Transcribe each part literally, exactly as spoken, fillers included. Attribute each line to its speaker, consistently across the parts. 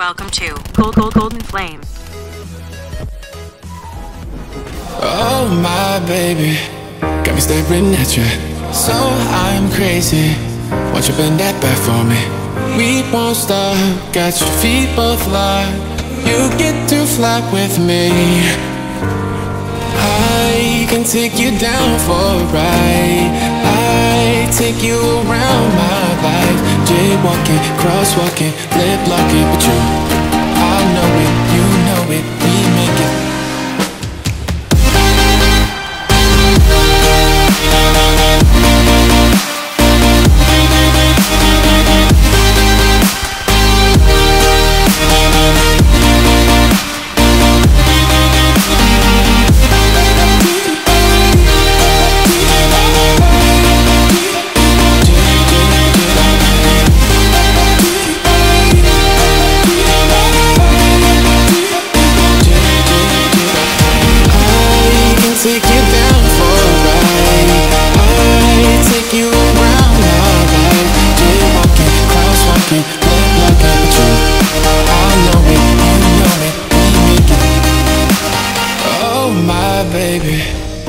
Speaker 1: Welcome to Gold Gold Golden Flame.
Speaker 2: Oh my baby, got me staring at you. So I'm crazy. Won't you bend that back for me? We won't stop. Got your feet both locked. You get to fly with me. I can take you down for a ride. I take you around my life. Jaywalking, crosswalking, lip locking, but you, I know it, you know it, we make it. Take you down for a ride. I take you around my life. Jaywalking, crosswalking, lip locking, but you, I know it, you know it, we make it. Oh my baby.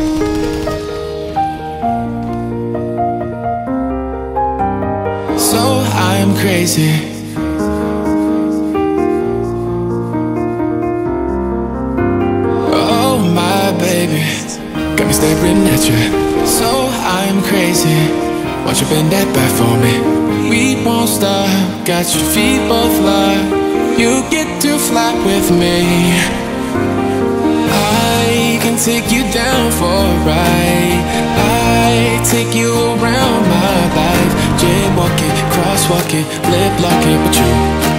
Speaker 2: So I'm crazy. Oh my baby, got me staring at you. So I'm crazy. Won't you bend that back for me? We won't stop. Got your feet both locked. You get to fly with me. I can take you down for a ride. I take you around my life. Jaywalking, crosswalking, lip locking, but you,